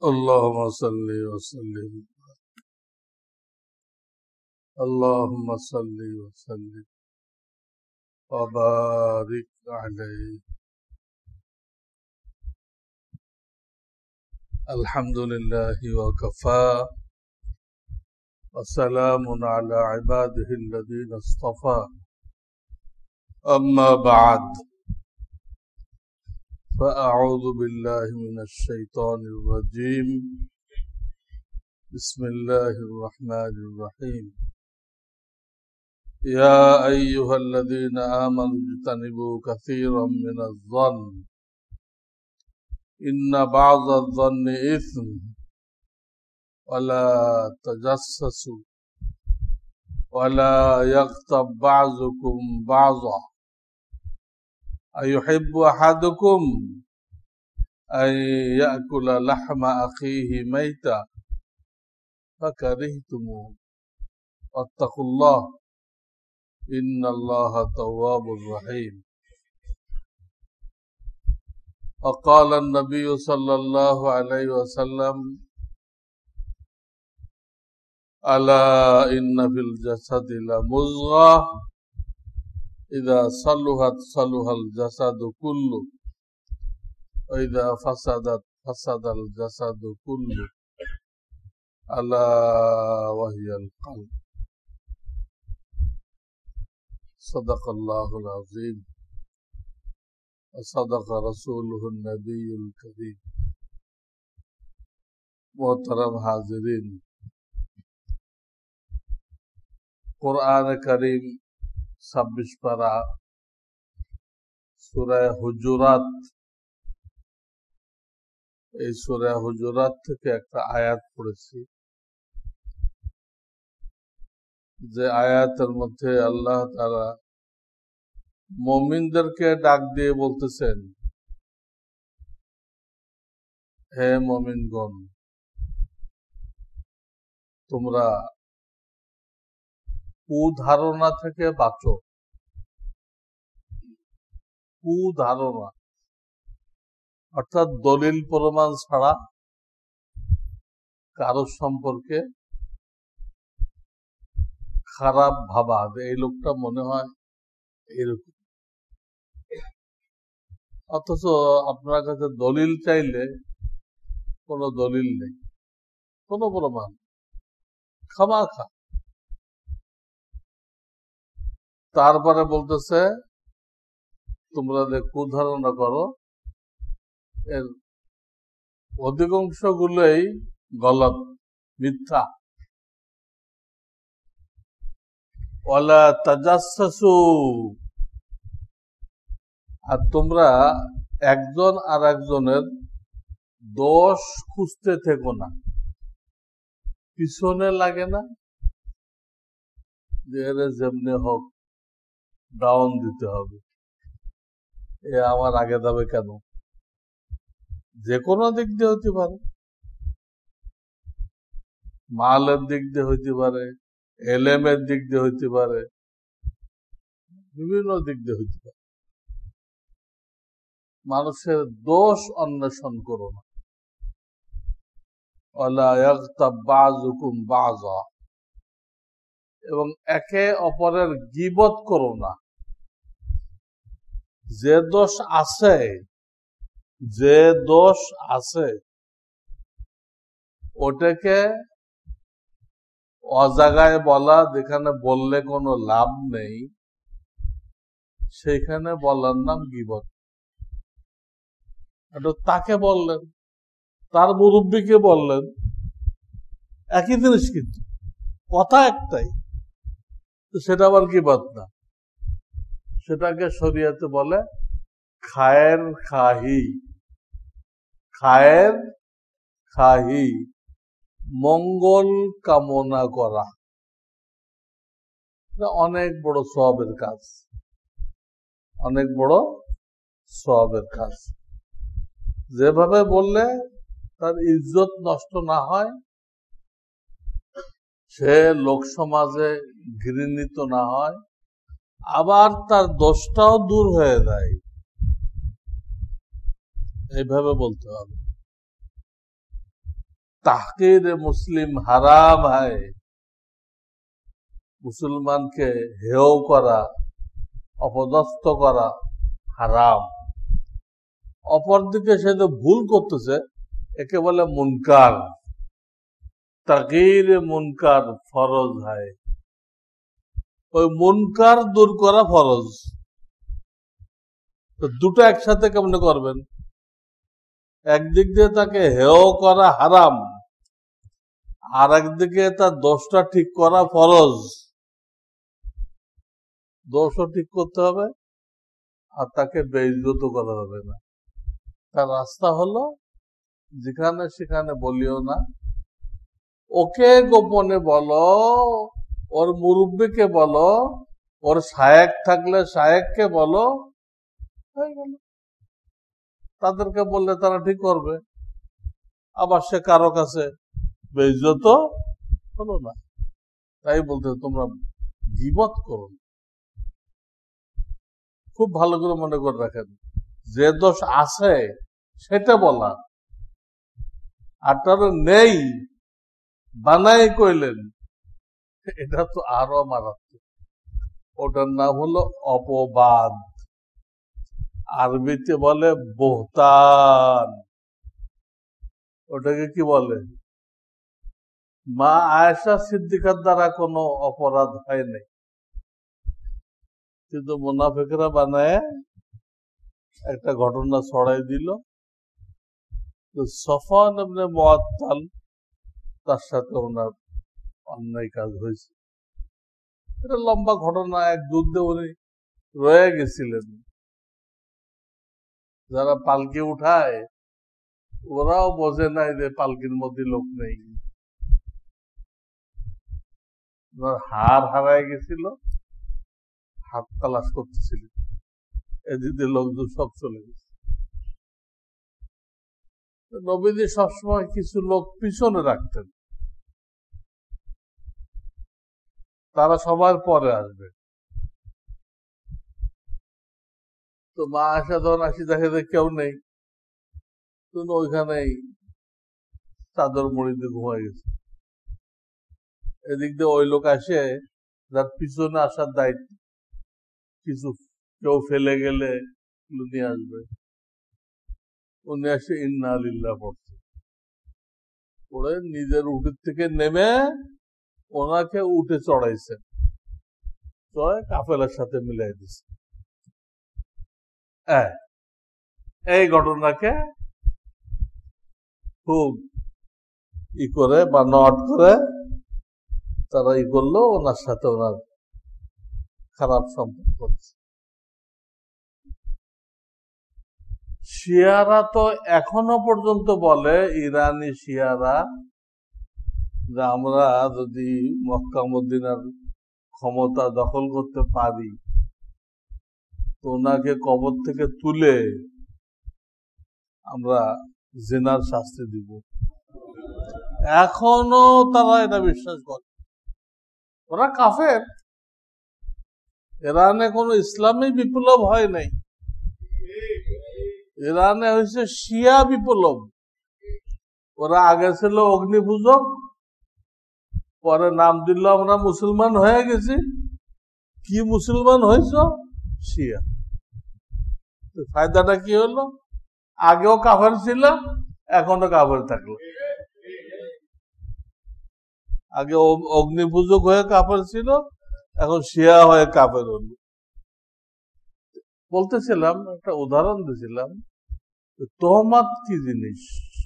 اللهم صل وسلم اللهم صل وسلم وبارك عليه. الحمد لله وكفى وسلام على عباده الذين اصطفى. أما بعد، فأعوذ بالله من الشيطان الرجيم. بسم الله الرحمن الرحيم. يا أيها الذين آمنوا اجتنبوا كثيرا من الظن إن بعض الظن إثم ولا تجسسوا ولا يغتب بعضكم بعضا أيحب أحدكم أن يأكل لحم أخيه ميتا فكرهتموه واتقوا الله إن الله تواب رحيم. وقال النبي صلى الله عليه وسلم ألا إن في الجسد لمضغة إذا صلحت صلح الجسد كله وإذا فسدت فسد الجسد كله ألا وهي القلب. صدق الله العظيم وصدق رسوله النبي الكريم. मोहतरम हाजिरीन, कुरान करीम 26 पारा सूरा हुजुरात, এই সূরা হুজুরাত থেকে একটা আয়াত পড়েছি, যে আয়াতের মধ্যে আল্লাহ তাআলা মুমিনদেরকে ডাক দিয়ে বলতেছেন, হে মুমিনগণ, তোমরা কুধারণা থেকে বাঁচো। কুধারণা অর্থাৎ দলিল প্রমাণ ছাড়া কারো সম্পর্কে খারাপ ভাবা, এই লোকটা মনে হয় এরকম, অথচ আপনার কাছে দলিল চাইলে কোনো দলিল নেই, কোনো প্রমাণ, খামাখা। তারপরে বলতেছে তোমরা যে কুধারণা করো এর অধিকাংশ গুলোই গলত, মিথ্যা। ওয়ালা তাজাসসু, আর তোমরা একজন আর একজনের দোষ খুঁজতে থেকো না। পিছনে লাগে না যে এর যেমনি হোক ডাউন দিতে হবে, এ আমার আগে যাবে কেন? যে কোনো দিক দিয়ে হইতে পারে, মালের দিক দিয়ে হইতে পারে, এলেমের দিক দিয়ে হইতে পারে, বিভিন্ন দিক দিয়ে হইতে পারে। মানুষের দোষ অন্বেষণ করো না। ওয়ালা ইয়াগতাব বাযুকুম বাযা, এবং একে অপরের গীবত করো না। যে দোষ আছে, যে দোষ আছে ওটাকে অজাগায় বলা, যেখানে বললে কোনো লাভ নেই সেখানে বলার নাম গীবত। তাকে বললেন, তার মুরব্বীকে বললেন, একই জিনিস কিন্তু কথা একটাই, তো সেটা আবার গীবত না। সেটাকে শরীয়তে বলে খায়ের খাহি। খায়ের খাহি, মঙ্গল কামনা করা, অনেক বড় সওয়াবের কাজ, অনেক বড় সওয়াবের কাজ। যেভাবে বললে তার ইজ্জত নষ্ট না হয়, সে লোক সমাজে ঘৃণিত না হয়, আবার তার দোষটাও দূর হয়ে যায়, এইভাবে বলতে হবে। তাহকির মুসলিম হারাম হয়, মুসলমানকে হেয় করা, অপদস্থ করা হারাম। অপরদিকে সে তো ভুল করতেছে, একে বলে মুনকার। তাগীর মুনকার ফরজ হয়, ওই মুনকার দূর করা ফরজ। তো দুটো একসাথে কেমনে করবেন? একদিক দিয়ে তাকে হেয় করা হারাম, আর একদিকে তার দোষটা ঠিক করা ফরজ। দোষও ঠিক করতে হবে, আর তাকে বেইজ্জত করা যাবে না। তার রাস্তা হলো, যেখানে সেখানে বলিও না, ওকে গোপনে বলো, ওর মুরব্বীকে বলো, ওর শায়েক থাকলে শায়েককে বলো, হয়ে গেল। তাদেরকে বললে তারা ঠিক করবে, আবার সে কারো কাছে বেইজ্জত হলো না। তাই বলতে তোমরা গীবত করো। খুব ভালো করে মনে করে রাখেন, যে দোষ আছে সেটা বলা, আর তার নেই বানাই কইলেন, এটা তো আরো মারাত্মক। ওটার নাম হলো অপবাদ, আরবিতে বলে বহতান। ওটাকে কি বলে? মা আয়েশা সিদ্দিকার দ্বারা কোনো অপরাধ হয় নাই, কিন্তু মুনাফিকরা বানায় একটা ঘটনা ছড়াই দিল। সফওয়ান ইবনে মুআত্তাল, তার সাথে ওনার অন্যায় কাজ হয়েছে। এটা লম্বা ঘটনা। এক যুদ্ধে উনি রয়ে গেছিলেন। যারা পালকি উঠায় ওরাও বোঝে নাই যে পালকির মধ্যে লোক নেই। ওনার হাড় হারায় গেছিল, হাত তালাশ করতেছিল, এদিকে লোকজন সব চলে গেছে। নবীজি সবসময় কিছু লোক পিছনে রাখতেন, তারা সবার পরে আসবে। তো মা আয়েশা যখন আসি দেখে যে কেউ নেই, ওইখানেই চাদর মুড়ি দিয়ে ঘুমাই গেছে। এদিক দিয়ে ওই লোক আসে, যার পিছনে আসার দায়িত্ব, কিছু কেউ ফেলে গেলে নিয়ে আসবে। উনি আসে ইন্না লিল্লাহ পড়ছে, পড়ে নিজের উটের থেকে নেমে ওনাকে উঠে চড়াইছেন, চড়াই কাফেলার সাথে মিলাই দিছে। এই ঘটনাকে খুব ই করে বা নট করে তারা ই করলো, ওনার সাথে ওনার খারাপ সম্পর্ক করছে। শিয়ারা তো এখনো পর্যন্ত বলে, ইরানি শিয়ারা, যে আমরা যদি মক্কা মদিনার ক্ষমতা দখল করতে পারি তো ওনাকে কবর থেকে তুলে আমরা জিনার শাস্তি দিব। এখনো তারা এটা বিশ্বাস করে। ওরা কাফের। ইরানে কোনো ইসলামী বিপ্লব হয় নাই, ইরানে হয়েছে শিয়া বিপ্লব। ওরা আগে ছিল অগ্নিপূজক, পরে নাম দিল আমরা মুসলমান হয়ে গেছি। কি মুসলমান হয়েছ? শিয়া। ফায়দাটা কি হলো? আগেও কাফের ছিল, এখনো কাফের থাকলো। আগে অগ্নিপূজক হয়ে কাফের ছিল, এখন শিয়া হয়ে কাফের হল। বলতেছিলাম, একটা উদাহরণ দিয়েছিলাম, তোহমাত কি জিনিস,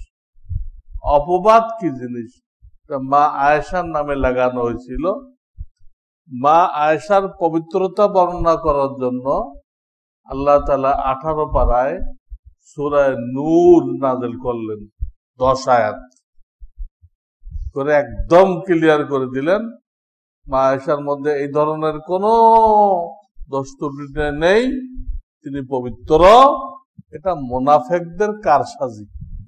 অপবাদ কি জিনিস, মা আয়েশার নামে লাগানো হয়েছিল। মা আয়েশার পবিত্রতা বর্ণনা করার জন্য আল্লাহ তাআলা 18 পারায় সূরা নূর নাযিল করলেন, 10 আয়াত করে একদম ক্লিয়ার করে দিলেন মা আয়েশার মধ্যে এই ধরনের কোনো দোষ ত্রুটি নেই, তিনি পবিত্র। এটা মুনাফিকদের কারসাজি,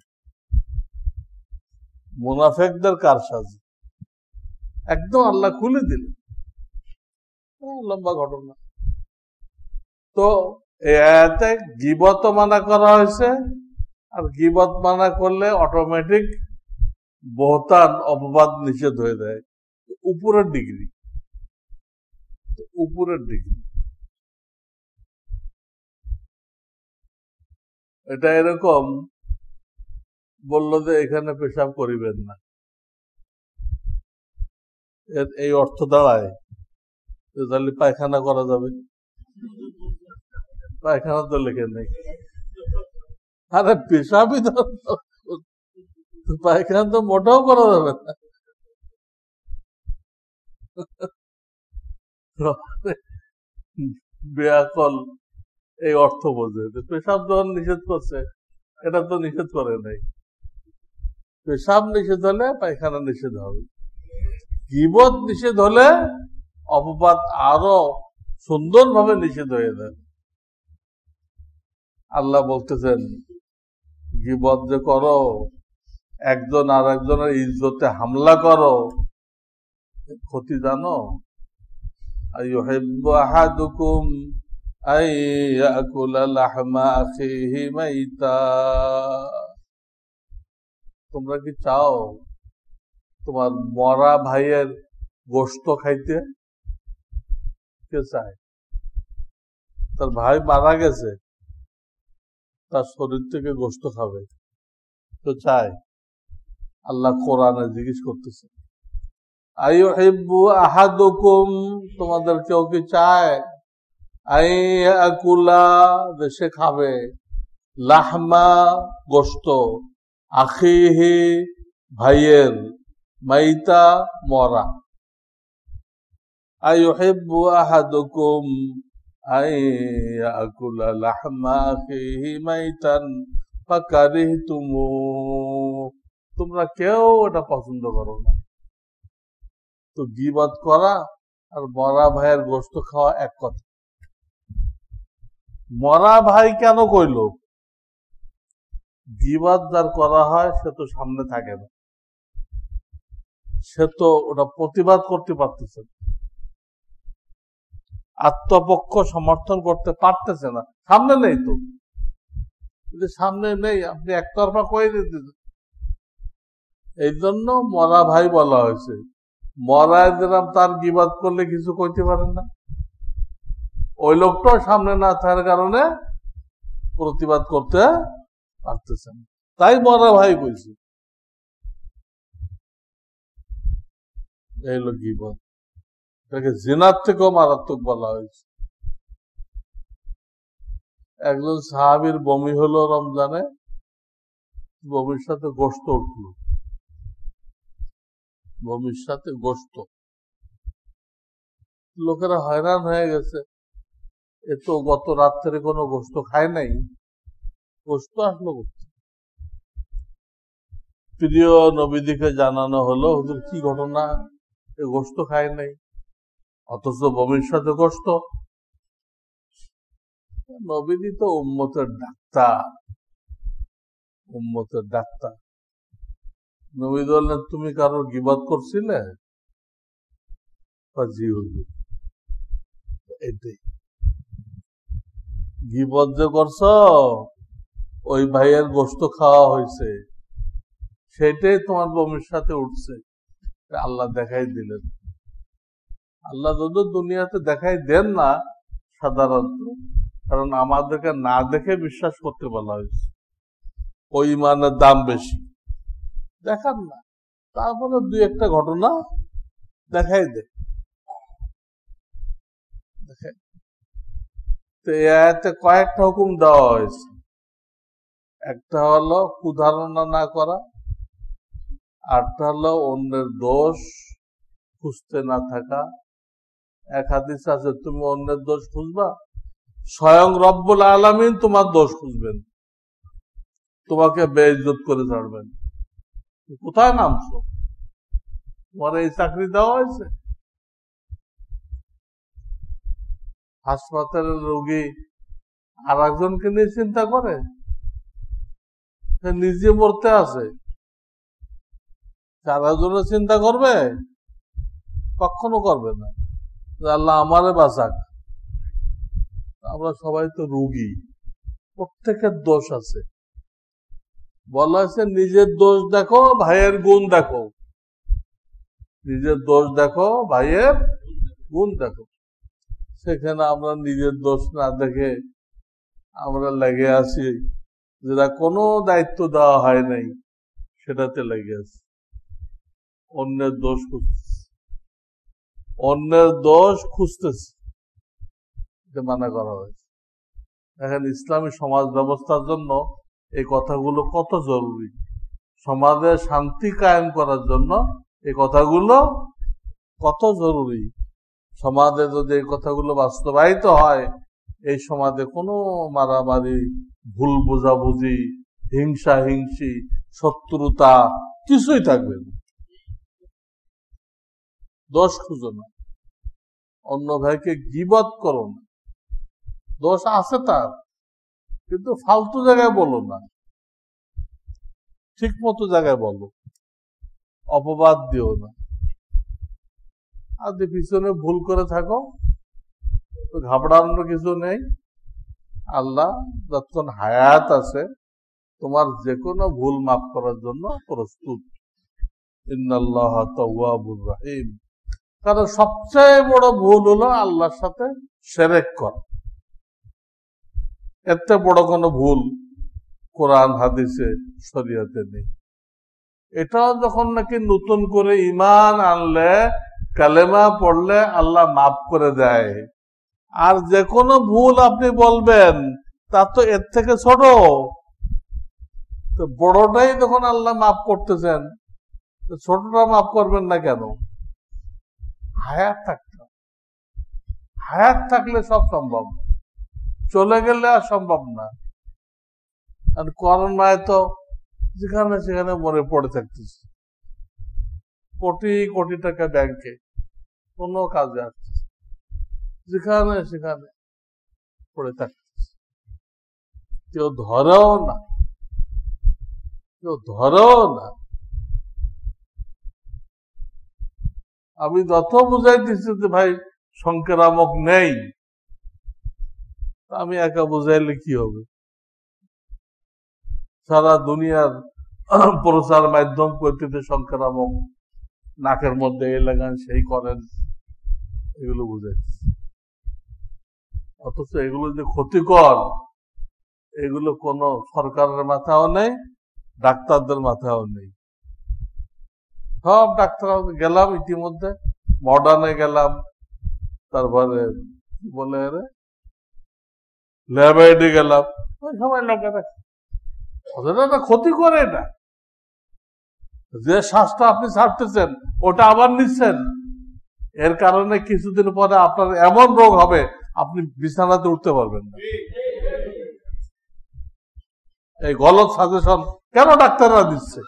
মুনাফিকদের কারসাজি একদম আল্লাহ খুলে দিলেন। লম্বা ঘটনা। তো এই আয়াতে গীবত মানা করা হয়েছে, আর গীবত মানা করলে অটোমেটিক বহতান অপবাদ নিষেধ হয়ে যায়। উপরের ডিগ্রি, উপরের ডিগ্রি। এটা এরকম বলল যে এখানে পেশাব করিবেন না, এই অর্থ দাঁড়ায় তাহলে পায়খানা করা যাবে? পায়খানা তো লেখে নেই। আরে পেশাবই তো পায়খানা তো মোটেও করা যাবে না। বেয়াকল এই অর্থ বোঝে, পেশাব যখন নিষেধ করছে এটা তো নিষেধ করে নাই। পেশাব নিষেধ হলে পায়খানা নিষেধ হবে, গীবত নিষেধ হলে অপবাদ আরো সুন্দরভাবে নিষেধ হয়ে যায়। আল্লাহ বলতেছেন গীবত যে করো, একজন আর একজনের ইজ্জতে হামলা করো, ক্ষতি জানো? আইয়ুহিব্বু আহাদুকুম আন ইয়াকুলা লাহমা আখিহি মাইতা। তোমরা কি চাও তোমার মরা ভাইয়ের গোশত খাইতে? কে চায়? তার ভাই মারা গেছে, তার শরীর থেকে গোশত খাবে, তো চায়? আল্লাহ কোরআনে জিজ্ঞেস করতেছে আইয়ুহিব্বু আহাদুকুম, তোমাদের কেউ কি চায় আইয়াকুলা, সে খাবে, লাহমা গোশত, আখিহি ভাইয়ের, মাইতা মরা। আইয়ুহিব্বু আহাদুকুম আইয়াকুলা লাহমা আখিহি মাইতান ফাকারিহতুমু, তোমরা কেউ এটা পছন্দ করো না। তো গীবত করা আর মরা ভাইয়ের গোশত খাওয়া এক কথা। মরা ভাই কেন কইল? গীবত যার করা হয় সে তো সামনে থাকে না, সে তো ওটা প্রতিবাদ করতে পারতেছে না, আত্মপক্ষ সমর্থন করতে পারতেছে না, সামনে নেই তো। যদি সামনে নেই, আপনি একতরফা কয়ে দিতেছেন। এই জন্য মরা ভাই বলা হয়েছে। মরায় দিলাম, তার গীবত করলে কিছু কইতে পারেন না, ওই লোকটাও সামনে না থাকার কারণে প্রতিবাদ করতে পারতেছেন, তাই মরা ভাই কইছে। এই হলো গীবত, এটাকে জিনার থেকেও মারাত্মক বলা হয়েছে। একজন সাহাবীর বমি হলো রমজানে, বমির সাথে গোশত উঠল, বমির সাথে গোশত। লোকেরা হয়রান হয়ে গেছে, এ তো গত রাত্রে কোনো গোশত খায় নাই, গোশত আসলো করছে। প্রিয় নবীদিকে জানানো হলো, হুজুর কি ঘটনা, এ গোশত খায় নাই অথচ বমির সাথে গোশত। নবীদি তো উম্মতের ডাক্তার, উম্মতের ডাক্তার। নবী বললেন তুমি কারোর গীবত করছিলে? জি হুজুর। এটাই গীবত যে করছ, ওই ভাইয়ের গোশত খাওয়া হয়েছে, সেটাই তোমার বমির সাথে উঠছে। আল্লাহ দেখাই দিলেন। আল্লাহ যদি দুনিয়াতে দেখাই দেন না সাধারণত, কারণ আমাদেরকে না দেখে বিশ্বাস করতে বলা হয়েছে, ওই ইমানের দাম বেশি, দেখান না, তারপরে দুই একটা ঘটনা দেখাই দে। তো এই আয়াতে কয়েকটা হুকুম দেওয়া হয়েছে। একটা হলো কুধারণা না করা, আরটা হলো অন্যের দোষ খুঁজতে না থাকা। এক হাদিস আছে, তুমি অন্যের দোষ খুঁজবা, স্বয়ং রব্বুল আলামিন তোমার দোষ খুঁজবেন, তোমাকে বেইজ্জত করে ছাড়বেন। কোথায় নামছো? তোমার এই চাকরি দেওয়া হয়েছে? হাসপাতালের রোগী আর একজনকে নিয়ে চিন্তা করে, নিজে মরতে আছে, চারজনের চিন্তা করবে? কখনো করবে না। আল্লাহ আমারে বাঁচাক। আমরা সবাই তো রোগী, প্রত্যেকের দোষ আছে। বলা হয়েছে নিজের দোষ দেখো, ভাইয়ের গুণ দেখো। নিজের দোষ দেখো, ভাইয়ের গুণ দেখো। সেখানে আমরা নিজের দোষ না দেখে আমরা লেগে আছি, যেটা কোনো দায়িত্ব দেওয়া হয় নাই সেটাতে লেগে আছে। অন্যের দোষ খুঁজতেছে, অন্যের দোষ খুঁজতেছে, এটা মানা করা হয়েছে। এখন ইসলামী সমাজ ব্যবস্থার জন্য এই কথাগুলো কত জরুরি, সমাজে শান্তি কায়েম করার জন্য এই কথাগুলো কত জরুরি। সমাজে যদি এই কথাগুলো বাস্তবায়িত হয়, এই সমাজে কোনো মারামারি, ভুল বোঝাবুঝি, হিংসা হিংসি, শত্রুতা কিছুই থাকবে না। দোষ খুঁজো না, অন্য ভাইকে গীবত করো না। দোষ আছে তার, কিন্তু ফালতু জায়গায় বলো না, ঠিক মতো জায়গায় বলো, অপবাদ দিও না। আর যে পিছনে ভুল করে থাকো তো ঘাবড়ানোর কিছু নেই। আল্লাহ যতক্ষণ হায়াত আছে তোমার যে কোনো ভুল মাফ করার জন্য প্রস্তুত। ইন্নাল্লাহ তাওয়াবুর রহিম। কারণ সবচেয়ে বড় ভুল হলো আল্লাহর সাথে শিরক করা। এতে বড় কোনো ভুল কোরআন হাদিসে শরীয়তে নেই। এটাও যখন নাকি নতুন করে ঈমান আনলে, কালেমা পড়লে আল্লাহ মাফ করে দেয়। আর যে কোনো ভুল আপনি বলবেন তা তো এর থেকে ছোট, তো বড়টাই যখন আল্লাহ মাফ করতেছেন, ছোটটা মাফ করবেন না কেন? হায়াত থাকতে, হায়াত থাকলে সব সম্ভব, চলে গেলে আর সম্ভব না। আর করোনায় তো যেখানে সেখানে মরে পড়ে থাকতেছে, কোটি কোটি টাকা ব্যাংকে, কোনো কাজে আসছে, যেখানে সেখানে পড়ে থাকতেছে, কেউ ধরেও না, কেউ ধরেও না। আমি যত বুঝাই দিচ্ছি যে ভাই সংক্রামক নেই, আমি একা বুঝাইলে কি হবে? সারা দুনিয়ার প্রচার মাধ্যম করতে সংক্রামক, নাকের মধ্যে এই লাগান সেই করেন, এগুলো বুঝাইছে। অথচ এগুলো যে ক্ষতিকর, এগুলো কোনো সরকারের মাথাও নেই, ডাক্তারদের মাথাও নেই। সব ডাক্তার গেলাম ইতিমধ্যে, মডার্নে গেলাম, তারপরে কি বলে ল্যাবরেটরি গেলাম, সবাই লোকেরা ক্ষতি করে। এটা যে শ্বাসটা আপনি ছাড়তেছেন ওটা আবার নিচ্ছেন, এর কারণে কিছুদিন পরে আপনার এমন রোগ হবে আপনি বিছানাতে উঠতে পারবেন না। এই গলত সাজেশন কেন ডাক্তাররা দিচ্ছে?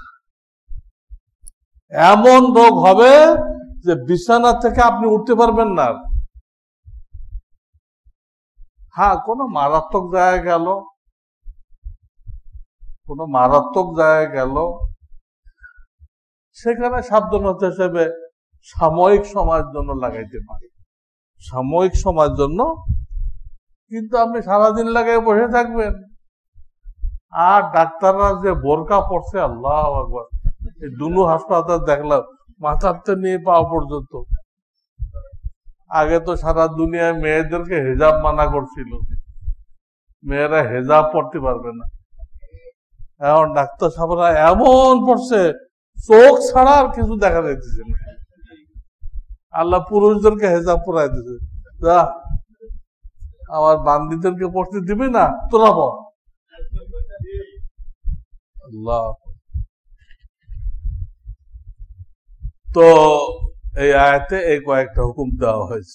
এমন রোগ হবে যে বিছানা থেকে আপনি উঠতে পারবেন না। হ্যাঁ, কোনো মারাত্মক জায়গায় গেল, কোনো মারাত্মক জায়গায় গেল, সেখানে সাবধানতা হিসেবে সাময়িক সময়ের জন্য লাগাইতে পারে, সাময়িক সময়ের জন্য। কিন্তু আপনি সারাদিন লাগাই বসে থাকবেন। আর ডাক্তাররা যে বোরকা পড়ছে, আল্লাহু আকবার, এই দুনু হাসপাতাল দেখলাম মাথাতে নিয়ে পাওয়া পর্যন্ত। আগে তো সারা দুনিয়ায় মেয়েদেরকে হেজাব মানা করছিল, মেয়েরা হেজাব পড়তে পারবে না। এখন ডাক্তার সাহেবরা এমন পড়ছে চোখ ছাড়া আর কিছু দেখা যাইতেছে না। আল্লাহ পুরুষদেরকে হেজাব পরাই দিছে, যা আমার বান্দিদেরকে পড়তে দিবি না, তোরা পড়। আল্লাহ। তো এই আয়াতে এই কয়েকটা হুকুম দেওয়া হয়েছে।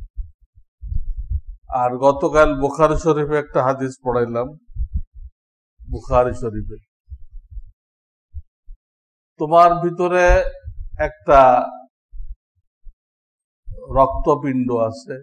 আর গতকাল বুখারী শরীফে একটা হাদিস পড়াইলাম, বুখারী শরীফে, তোমার ভিতরে একটা রক্তপিণ্ড আছে,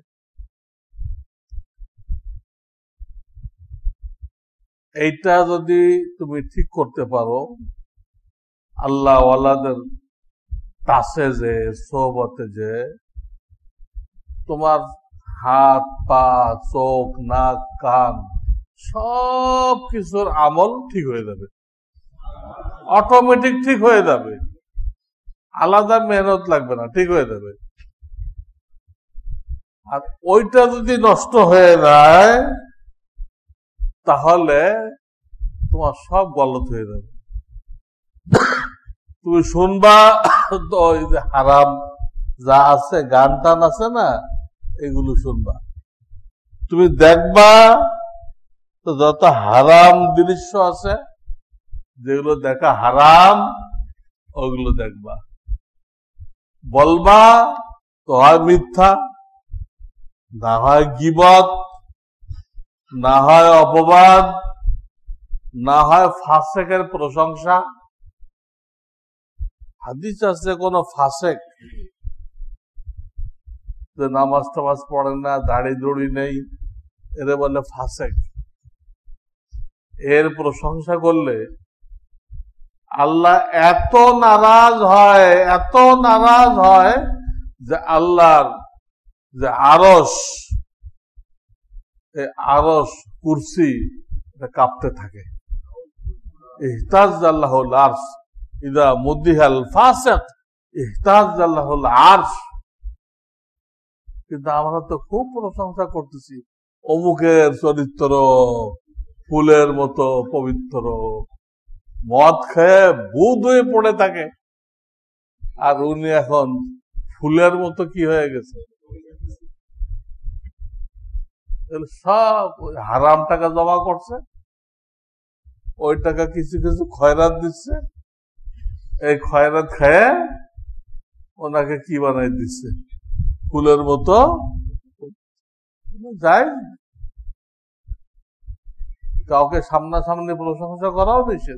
এইটা যদি তুমি ঠিক করতে পারো, আল্লাহ ওয়ালাদের কাছে যে সোহবতে যে তোমার হাত পা চোখ নাক কান সব কিছুর আমল ঠিক হয়ে যাবে। অটোমেটিক ঠিক হয়ে যাবে, আলাদা মেহনত লাগবে না, ঠিক হয়ে যাবে। আর ওইটা যদি নষ্ট হয়ে যায় তাহলে তোমার সব গলত হয়ে যাবে। তুমি শুনবা তো ওই যে হারাম যা আছে, গান টান আছে না, এগুলো শুনবা। তুমি দেখবা তো যত হারাম দৃশ্য আছে, যেগুলো দেখা হারাম, ওগুলো দেখবা। বলবা তো হয় মিথ্যা, না হয় গীবত, না হয় অপবাদ, না হয় ফাসেকের প্রশংসা। হাদিস আছে কোন ফাসেক যে নামাজ টামাজ পড়ে না, দাড়ি দড়ি নেই, এরে বলে ফাসেক। এর প্রশংসা করলে আল্লাহ এত নারাজ হয়, এত নারাজ হয় যে আল্লাহর যে আরশ, এই আরশ কুরসি কাঁপতে থাকে। ইহতাজ আল্লাহুল আরশ ইদা মুদিহাল ফাসিক ইহতাজ আল্লাহুল আরশ। কিন্তু আমরা তো খুব প্রশংসা করতেছি, অমুকের চরিত্র ফুলের মতো পবিত্র, মদ খেয়ে বুধ হয়ে পড়ে থাকে, আর উনি এখন ফুলের মতো কি হয়ে গেছে। সব হারাম টাকা জমা করছে, ওই টাকা কিছু কিছু খয়রাত দিচ্ছে, এই খয়রাত খেয়ে ওনাকে কি বানাই দিচ্ছে, ফুলের মতো। যাই কাউকে সামনাসামনি প্রশংসা করাও নিষেধ,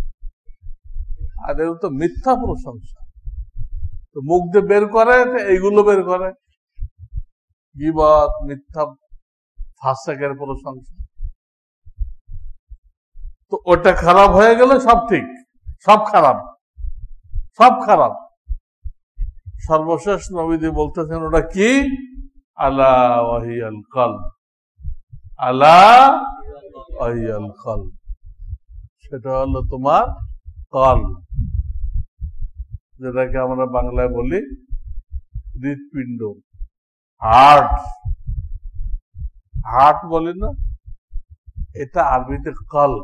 আর এর তো মিথ্যা প্রশংসা, তো মুখ দিয়ে বের করে এইগুলো বের করে, গীবত, মিথ্যা, ফাসেকের প্রশংসা। তো ওটা খারাপ হয়ে গেলে সব ঠিক, সব খারাপ, সব খারাপ। সর্বশেষ নবীজি বলতেছেন ওটা কি? আলা ওয়াহিয়াল কলব, আলা ওয়াহিয়াল কলব, সেটা হলো তোমার কলব, যেটাকে আমরা বাংলায় বলি হৃৎপিণ্ড, হার্ট। হার্ট বলি না, এটা আরবিতে কলব।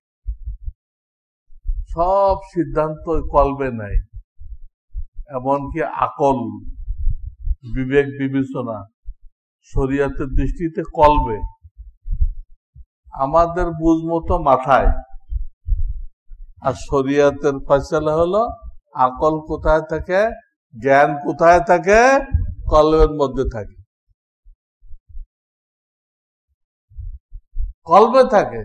সব সিদ্ধান্ত কলবে নাই, এমনকি আকল, বিবেক বিবেচনা শরিয়তের দৃষ্টিতে কলবে। আমাদের বুঝ মতো মাথায়, আর শরিয়তের ফয়সালা হলো আকল কোথায় থাকে, জ্ঞান কোথায় থাকে, কলবের মধ্যে থাকে, কলবে থাকে।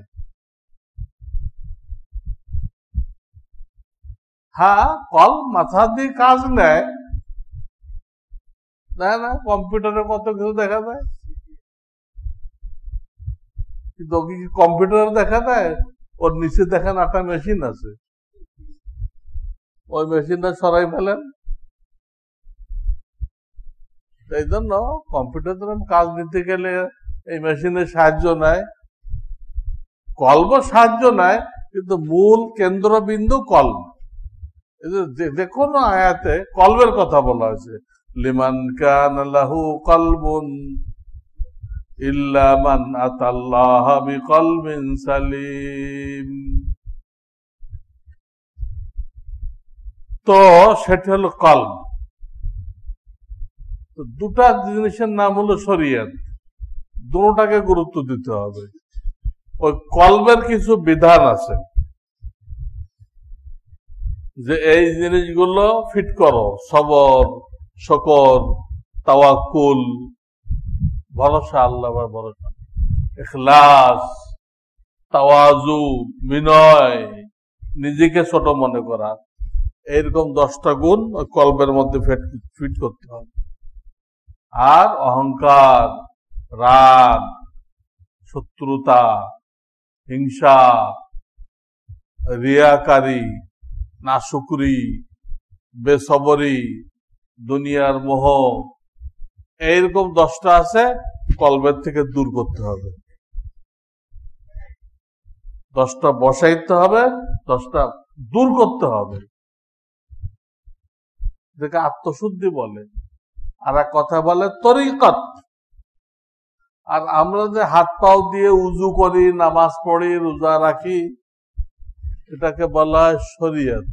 হ্যাঁ, কল মাথা দিয়ে কাজ নেয় না, কম্পিউটারে কত কিছু দেখা যায়, কিন্তু ওকে কি কম্পিউটারে দেখা দেয়? ওর নিচে দেখেন একটা মেশিন আছে, ওই মেশিনটা সরাই ফেলেন। এই জন্য কম্পিউটার কাজ নিতে গেলে এই মেশিনের সাহায্য নেয়, কলব সাহায্য নেয়, কিন্তু মূল কেন্দ্রবিন্দু কলব। যে কোনো আয়াতে কলবের কথা বলা হয়েছে, লিমান কানা লাহু কলবুন ইল্লা মান আতাল্লাহ বিকলবিন সালিম। তো সেটা হলো কলব। তো দুটা জিনিসের নাম হলো শরীয়ত, দুটাকে গুরুত্ব দিতে হবে। ওই কলবের কিছু বিধান আছে যে এই জিনিসগুলো ফিট করো, সবর, শকর, তাওয়াক্কুল, ভরসা, আল্লাহর ভরসা, ইখলাস, তাওয়াজু, বিনয়, নিজেকে ছোট মনে করা, এইরকম 10টা গুণ ওই কলবের মধ্যে ফিট করতে হবে। আর অহংকার, রাগ, শত্রুতা, হিংসা, রিয়াকারী, নাশুকরি, বেসবরি, দুনিয়ার মোহ, এইরকম 10টা আছে, কলবের থেকে দূর করতে হবে। 10টা বসাইতে হবে, 10টা দূর করতে হবে, যেটা আত্মশুদ্ধি বলে। আর এক কথা বলে তরিকত। আর আমরা যে হাত পাও দিয়ে উজু করি, নামাজ পড়ি, রোজা রাখি, এটাকে বলা হয় শরীয়ত।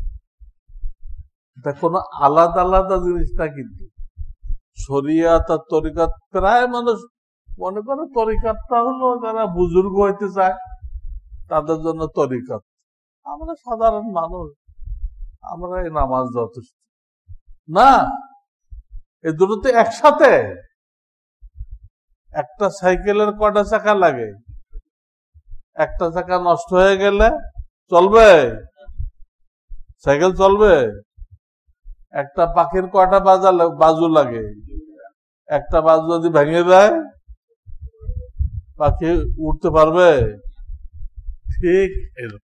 এটা কোনো আলাদা আলাদা জিনিস না, কিন্তু শরীয়ত আর তরিকত প্রায় মানুষ মনে করে তরিকতটা হলো যারা বুজুর্গ হইতে চায় তাদের জন্য তরিকত। আমরা সাধারণ মানুষ, আমরা এই নামাজ যথেষ্ট না। এই দুটোতে একসাথে। একটা সাইকেলের কয়টা চাকা লাগে? একটা চাকা নষ্ট হয়ে গেলে চলবে? সাইকেল চলবে? একটা পাখির কয়টা বাজু লাগে? একটা বাজু যদি ভেঙে দেয় পাখি উঠতে পারবে? ঠিক এরকম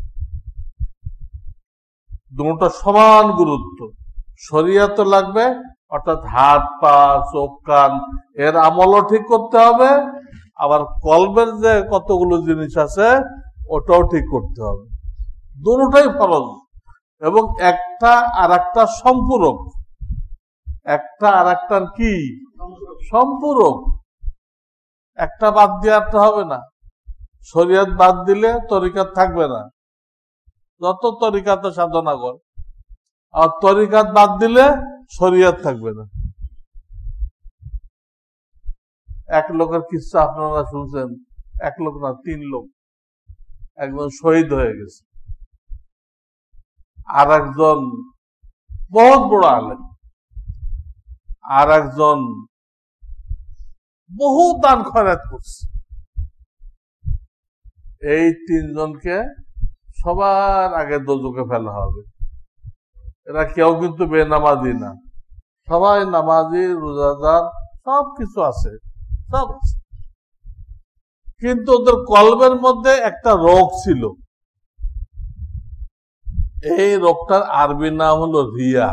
দুটো সমান গুরুত্ব। শরীয়ত লাগবে, অর্থাৎ হাত পা চোখ কান এর আমলও ঠিক করতে হবে, আবার কলবের যে কতগুলো জিনিস আছে ওটাও ঠিক করতে হবে। দুটোটাই ফরজ, এবং একটা আর একটা সম্পূরক। একটা আর একটার কি সম্পূরক। একটা বাদ দিয়ে একটা হবে না। শরীয়ত বাদ দিলে তরিকাত থাকবে না, যত তরিকাতে সাধনা কর। আর তরিকাত বাদ দিলে শরীয়ত থাকবে না। এক লোকের কিস্সা আপনারা শুনছেন, এক লোক না 3 লোক। একজন শহীদ হয়ে গেছে, আর একজন বহুত বড় আলেম, আর একজন বহু দান খয়রাত করছে। এই 3 জনকে সবার আগে দোজখে ফেলা হবে। এরা কেউ কিন্তু বেনামাজি না, সবাই নামাজি, রোজাদার, সব কিছু আছে, সব আছে। কিন্তু ওদের কলবের মধ্যে একটা রোগ ছিল। এই রোগটার আরবি নাম হলো রিয়া।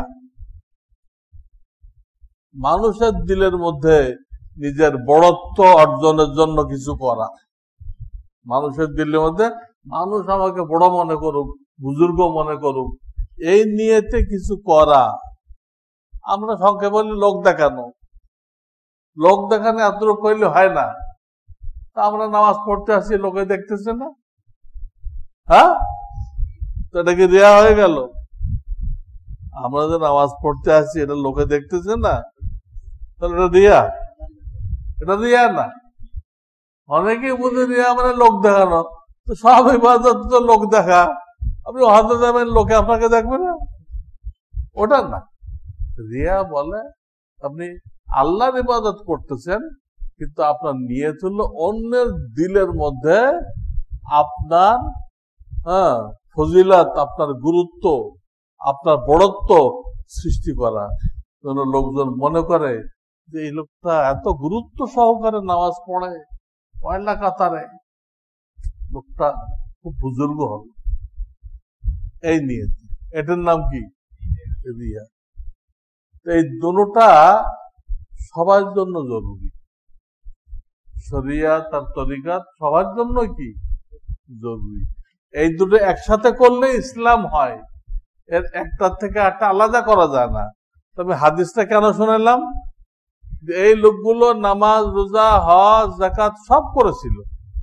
মানুষের দিলের মধ্যে নিজের বড়ত্ব অর্জনের জন্য কিছু করা। মানুষের দিলের মধ্যে মানুষ আমাকে বড় মনে করুক, বুজুর্গ মনে করুক, এই নিয়েতে কিছু করা। আমরা সংক্ষেপে বলি লোক দেখানো। লোক দেখানো এতটুকু কইলে হয় না। তা আমরা নামাজ পড়তে আসি, লোকে দেখতেছে না, হ্যাঁ? তো এটা কি রিয়া হয়ে গেল? আমরা যে নামাজ পড়তে আসি এটা লোকে দেখতেছে না, তাহলে এটা রিয়া? এটা রিয়া না। অনেকেই বুঝে রিয়া মানে লোক দেখানো। তো সব ইবাদত তো লোক দেখা। আপনি হয়তো যাবেন, লোকে আপনাকে দেখবে না, ওটা না। রিয়া বলে আপনি আল্লাহর ইবাদত করতেছেন, কিন্তু আপনার নিয়ত হলো অন্যের দিলের মধ্যে আপনার ফজিলত, আপনার গুরুত্ব, আপনার বড়ত্ব সৃষ্টি করা। যেন লোকজন মনে করে যে এই লোকটা এত গুরুত্ব সহকারে নামাজ পড়ে, পয়লা কাতারে, লোকটা খুব বুজুর্গ হবে। এই নিয়ে এটার নাম কি? রিয়া। এই দুটোটা সবার জন্য জরুরি। শরিয়াত আর তরিকাত সবার জন্য কি জরুরি। এই দুটো একসাথে করলে ইসলাম হয়, এর একটা থেকে একটা আলাদা করা যায় না। তবে হাদিসটা কেন শুনালাম? এই লোকগুলো নামাজ, রোজা, হজ, যাকাত সব করেছিল,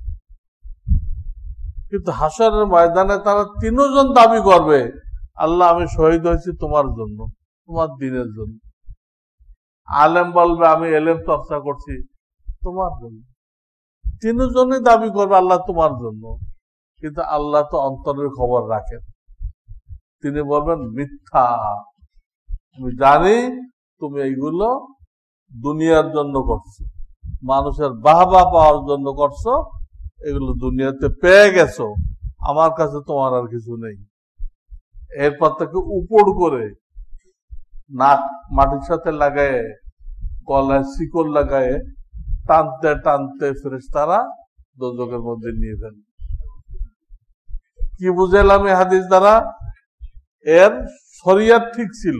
কিন্তু হাসরের ময়দানে তারা 3 জন দাবি করবে, আল্লাহ আমি শহীদ হয়েছি তোমার জন্য, তোমার দ্বীনের জন্য। আলেম বলবে আমি এলেম চর্চা করছি তোমার জন্য। 3 জনই দাবি করবে আল্লাহ তোমার জন্য, কিন্তু আল্লাহ তো অন্তরের খবর রাখেন। তিনি বলবেন মিথ্যা, আমি জানি তুমি এইগুলো দুনিয়ার জন্য করছো, মানুষের বাহবা পাওয়ার জন্য করছো, এগুলো দুনিয়াতে পেয়ে গেছো, আমার কাছে তোমার আর কিছু নেই। এরপর তাকে উপর করে নাক মাটির সাথে লাগায়, গলায় শিকল লাগায় টানতে টানতে ফেরেশতারা দোজখের মধ্যে নিয়ে ফেলে। কি বুঝালাম এই হাদিস দ্বারা? এর শরিয়ত ঠিক ছিল।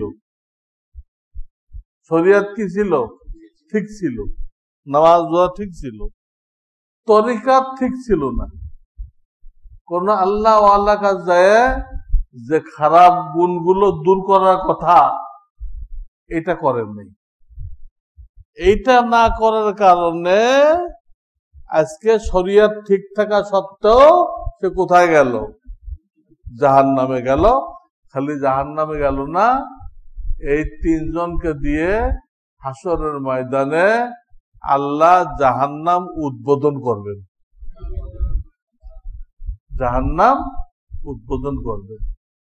শরিয়ত কি ছিল? ঠিক ছিল। নামাজ রোজা ঠিক ছিল, তরিকাত ঠিক ছিল না। কোন আল্লাহ ওয়ালা কাজ যায় যে খারাপ গুণগুলো দূর করার কথা এটা করেননি। এইটা না করার কারণে আজকে শরীয়ত ঠিক থাকা সত্ত্বেও সে কোথায় গেল? জাহান্নামে গেল। খালি জাহান্নামে গেল না, এই তিনজনকে দিয়ে হাসরের ময়দানে আল্লাহ জাহান্নাম উদ্বোধন করবেন। জাহান্নাম উদ্বোধন করবেন।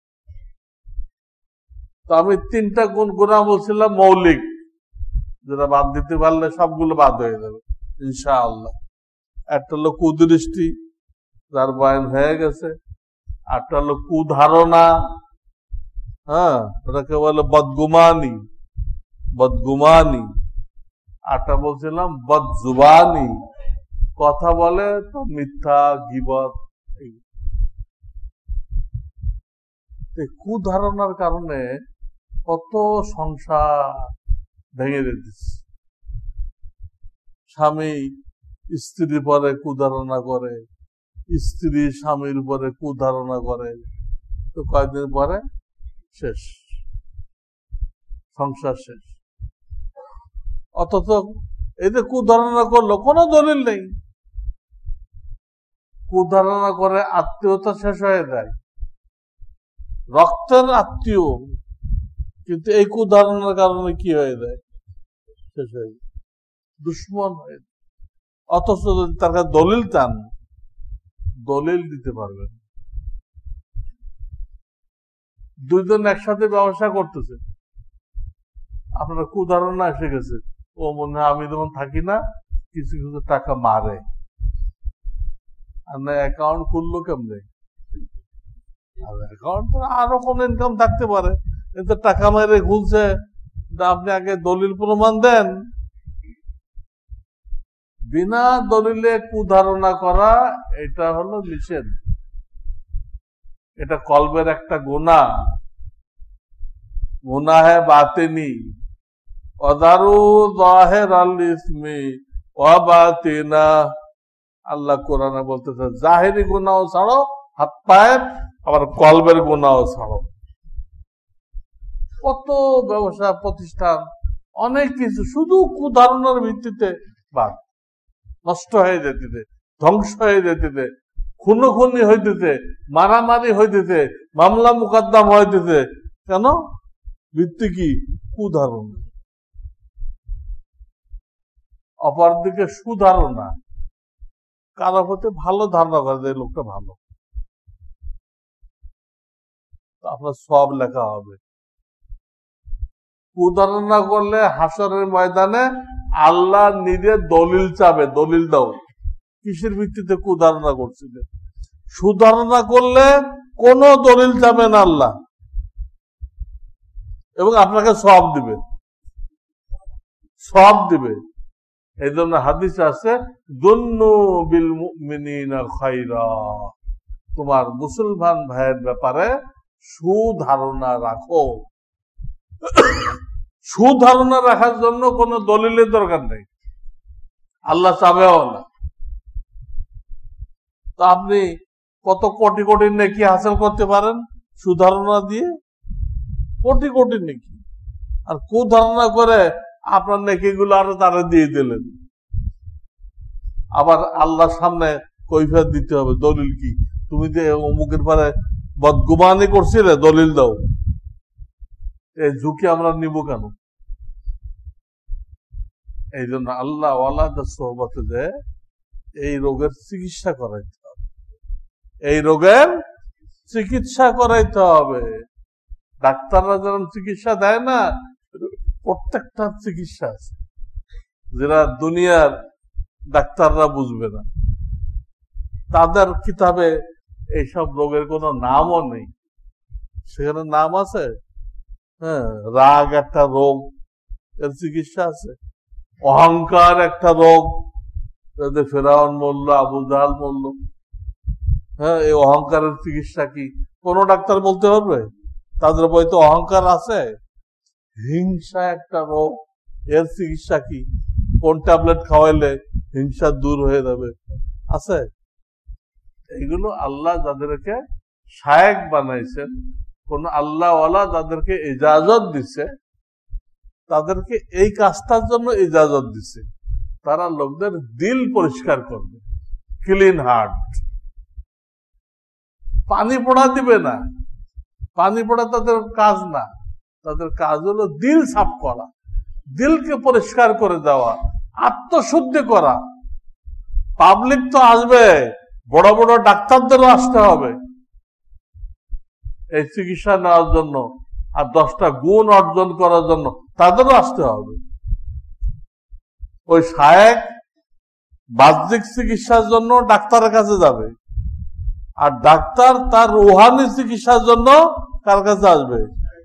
তো আমি তিনটা গুনাহ বলছিলাম মৌলিক, যেটা বাদ দিতে পারলে সবগুলো বাদ হয়ে যাবে ইনশাআল্লাহ। একটা হলো কুদৃষ্টি, যার বয়ান হয়ে গেছে। একটা হলো কুধারণা, ওটাকে বলে বদগুমানি। বদগুমানি। আরটা বলছিলাম বদজুবানি, কথা বলে তো মিথ্যা, গীবত। কুধারণার কারণে কত সংসার ভেঙে দিচ্ছে। স্বামী স্ত্রীর পরে কুধারণা করে, স্ত্রী স্বামীর উপরে কুধারণা করে, তো কয়েকদিন পরে শেষ, সংসার শেষ। অথচ এই যে কুধারণা করলো কোনো দলিল নেই। কুধারণা করে আত্মীয়তা শেষ হয়ে যায়, রক্তের আত্মীয়, কিন্তু এই কুধারণার কারণে কি হয়ে যায়? শেষ হয়ে যায়, দুশ্মন হয়ে যায়। অথচ যদি তার কাছে দলিল চান, দলিল দিতে পারবেন। দুইজন একসাথে ব্যবসা করতেছে, আপনার কুধারণা এসে গেছে, ও মনে হয় আমি যখন থাকি না কিছু কিছু টাকা মারে, আর না অ্যাকাউন্ট খুললো কেমনে? অ্যাকাউন্ট আরো কোন ইনকাম থাকতে পারে, কিন্তু টাকা মেরে খুলছে। আপনি আগে দলিল প্রমাণ দেন। বিনা দলিলে কুধারণা করা এটা হলো নিষেধ। এটা কলবের একটা গুনাহ, গুনাহে বাতিনি। ওয়াদারু যাহিরাল ইসমি ওয়া বাতিনা। আল্লাহ কোরআনে বলতেছে জাহিরি গুনাহ ছাড়ো, হাত পায়ের, আবার কলবের গুনাহ ছাড়ো। কত ব্যবসা প্রতিষ্ঠান, অনেক কিছু শুধু কুধারণার ভিত্তিতে বাদ, নষ্ট হয়ে যেতেছে, ধ্বংস হয়ে যেতেছে, খুনোখুনি হইতেছে, মারামারি হইতেছে, মামলা মুকদ্দম হইতেছে। কেন? ভিত্তি কি? কুধারণা। অপরদিকে সুধারণা, কারো প্রতি ভালো ধারণা করে যে লোকটা ভালো, আপনার সব লেখা হবে। কুধারণা করলে হাসরের ময়দানে আল্লাহ নিজে দলিল চাবে, দলিল দাও, কিসের ভিত্তিতে কুধারণা করছিলেন। সুধারণা করলে কোন দলিল চাবে না আল্লাহ, এবং আপনাকে সব দিবে, সব দিবে। এই জন্য হাদিস আছে দুন্নু বিল মুমিনিনা খায়রা, তোমার মুসলমান ভাইয়ের ব্যাপারে সুধারণা রাখো। সুধারণা রাখার জন্য কোন দলিলের দরকার নেই, আল্লাহ চাবেও না। তো আপনি কত কোটি কোটি নেকি হাসিল করতে পারেন সুধারণা দিয়ে, কোটি কোটি নেকি। আর কুধারণা করে আপনার নেকিগুলো আরো তারা দিয়ে দিলেন। আবার আল্লাহর সামনে কৈফিয়ত দিতে হবে, দলিল কি? তুমি যে অমুকের পরে বদগুমানি করছিলে, দলিল দাও। এই ঝুঁকি আমরা নিব কেন? এই জন্য আল্লাহ ওয়ালাদের সোহবতে যে এই রোগের চিকিৎসা করাইতে হবে, এই রোগের চিকিৎসা করাইতে হবে। ডাক্তাররা যেরকম চিকিৎসা দেয় না, প্রত্যেকটা চিকিৎসা আছে যেটা দুনিয়ার ডাক্তাররা বুঝবে না। তাদের কিতাবে এইসব রোগের কোনো নামও নেই, সেখানে নাম আছে। হ্যাঁ, রাগ একটা রোগ, এর চিকিৎসা আছে। অহংকার একটা রোগ, ফেরাউন মরল, আবু জাহাল মরল। হ্যাঁ, এই অহংকারের চিকিৎসা কি কোন ডাক্তার বলতে পারবে? তাদের বইতে অহংকার আছে। হিংসা একটা রোগ, এর চিকিৎসা কি? কোন ট্যাবলেট খাওয়াইলে হিংসা দূর হয়ে যাবে? আছে? এইগুলো আল্লাহ যাদেরকে শায়েখ বানাইছেন, কোন আল্লাহওয়ালা তাদেরকে ইজাজত দিছে, তাদেরকে এই কাজটার জন্য ইজাজত দিছে, তারা লোকদের দিল পরিষ্কার করবে, ক্লিন হার্ট। পানি পড়া দিবে না, পানি পড়া তাদের কাজ না, তাদের কাজ হলো দিল সাফ করা, দিলকে পরিষ্কার করে দেওয়া, আত্মশুদ্ধি করা। পাবলিক তো আসবে, বড় বড় ডাক্তারদেরও আসতে হবে এই চিকিৎসা নেওয়ার জন্য, আর 10টা গুণ অর্জন করার জন্য তাদেরও আসতে হবে। ওই শায়েখ বাহ্যিক চিকিৎসার জন্য ডাক্তারের কাছে যাবে, আর ডাক্তার তার রুহানি চিকিৎসার জন্য কার কাছে আসবে?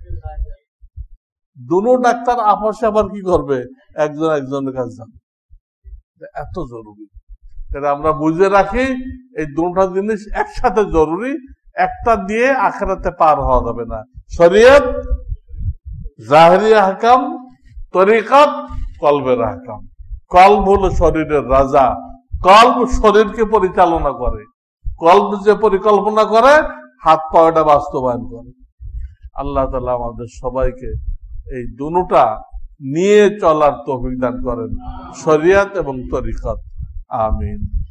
দুনো ডাক্তার আপসে আবার কি করবে? একজন একজনের কাছে যাবে। এত জরুরি, এটা আমরা বুঝে রাখি। এই দুটা জিনিস একসাথে জরুরি, একটা দিয়ে আখিরাতে পার হওয়া যাবে না। শরীয়ত, জাহেরি আহকাম, তরিকাত, কলবের আহকাম। কলব হলো শরীরের রাজা, কলব শরীরকে পরিচালনা করে, কলব যে পরিকল্পনা করে হাত পাওয়াটা বাস্তবায়ন করে। আল্লাহ তাআলা আমাদের সবাইকে এই দুটা নিয়ে চলার তৌফিক দান করেন, শরিয়ত এবং তরিকাত। আমিন।